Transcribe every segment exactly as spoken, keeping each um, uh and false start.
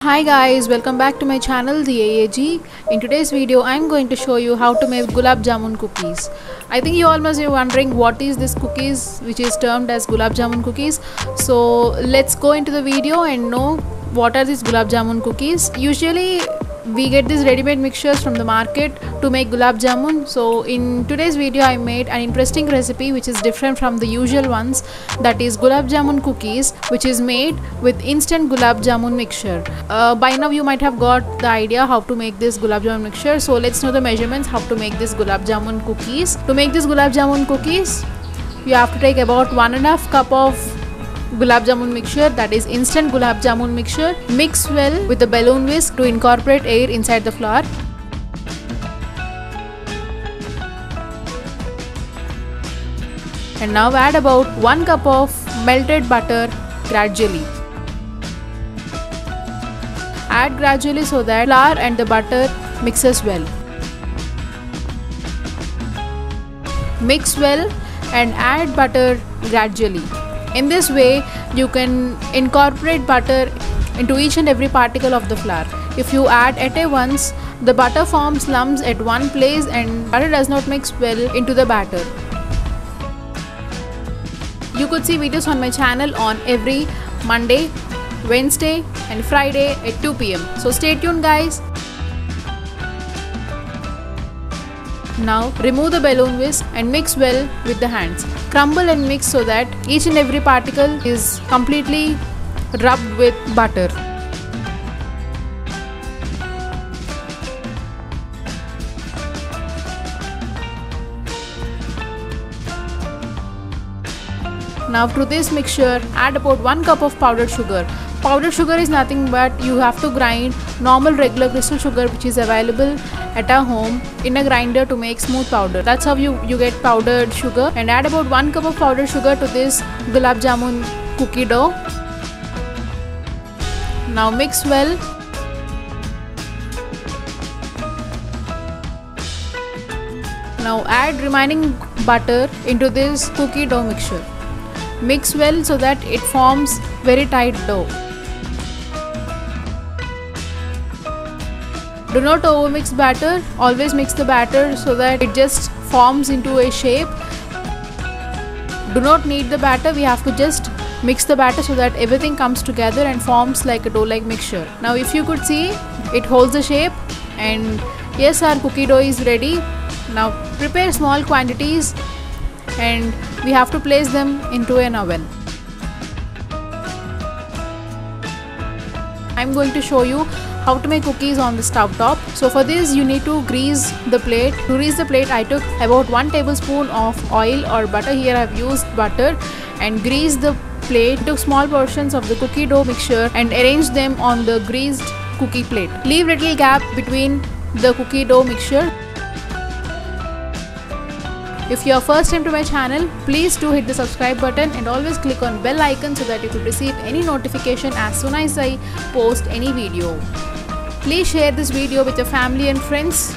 Hi guys, welcome back to my channel The A A G. In today's video I am going to show you how to make gulab jamun cookies. I think you all must be wondering what is this cookies which is termed as gulab jamun cookies. So let's go into the video and know what are these gulab jamun cookies. Usually we get these ready-made mixtures from the market to make gulab jamun. So in today's video I made an interesting recipe which is different from the usual ones, that is gulab jamun cookies, which is made with instant gulab jamun mixture. Uh, by now you might have got the idea how to make this gulab jamun mixture. So let's know the measurements how to make this gulab jamun cookies. To make this gulab jamun cookies, you have to take about one and a half cup of gulab jamun mixture, that is instant gulab jamun mixture. Mix well with the balloon whisk to incorporate air inside the flour. And now add about one cup of melted butter gradually. Add gradually so that flour and the butter mixes well. Mix well and add butter gradually. In this way, you can incorporate butter into each and every particle of the flour. If you add at a once, the butter forms lumps at one place and butter does not mix well into the batter. You could see videos on my channel on every Monday, Wednesday and Friday at two p m So stay tuned guys. Now remove the balloon whisk and mix well with the hands. Crumble and mix so that each and every particle is completely rubbed with butter. Now to this mixture add about one cup of powdered sugar. Powdered sugar is nothing but you have to grind normal regular crystal sugar which is available at our home in a grinder to make smooth powder. That's how you, you get powdered sugar. And add about one cup of powdered sugar to this gulab jamun cookie dough. Now mix well. Now add remaining butter into this cookie dough mixture. Mix well so that it forms very tight dough. Do not overmix batter, always mix the batter so that it just forms into a shape. Do not knead the batter, we have to just mix the batter so that everything comes together and forms like a dough-like mixture. Now if you could see, it holds the shape and yes, our cookie dough is ready. Now prepare small quantities and we have to place them into an oven. I'm going to show you how to make cookies on the stove top. So for this you need to grease the plate. To grease the plate I took about one tablespoon of oil or butter. Here I have used butter and greased the plate. Took small portions of the cookie dough mixture and arranged them on the greased cookie plate. Leave little gap between the cookie dough mixture. If you are first time to my channel, please do hit the subscribe button and always click on bell icon so that you could receive any notification as soon as I post any video. Please share this video with your family and friends.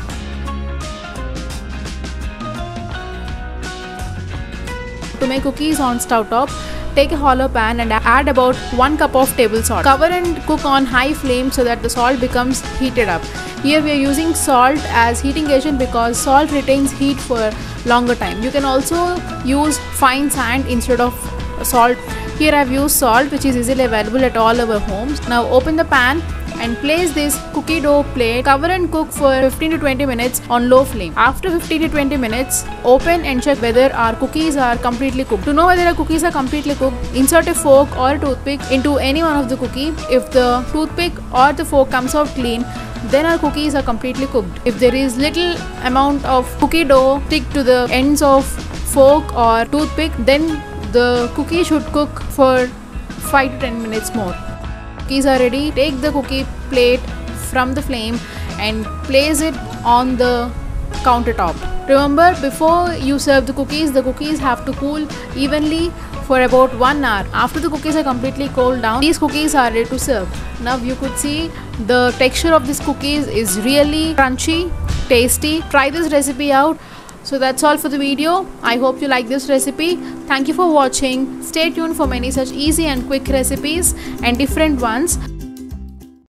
To make cookies on stove top, take a hollow pan and add about one cup of table salt. Cover and cook on high flame so that the salt becomes heated up. Here we are using salt as heating agent because salt retains heat for longer time. You can also use fine sand instead of salt. Here I have used salt which is easily available at all our homes. Now open the pan and place this cookie dough plate. Cover and cook for fifteen to twenty minutes on low flame. After fifteen to twenty minutes, open and check whether our cookies are completely cooked. To know whether our cookies are completely cooked, insert a fork or a toothpick into any one of the cookie. If the toothpick or the fork comes out clean, then our cookies are completely cooked. If there is little amount of cookie dough stick to the ends of fork or toothpick, then the cookie should cook for five to ten minutes more. Cookies are ready. Take the cookie plate from the flame and place it on the countertop. Remember, before you serve the cookies, the cookies have to cool evenly for about one hour. After the cookies are completely cooled down, these cookies are ready to serve. Now you could see the texture of these cookies is really crunchy, tasty. Try this recipe out. So that's all for the video. I hope you like this recipe. Thank you for watching. Stay tuned for many such easy and quick recipes and different ones.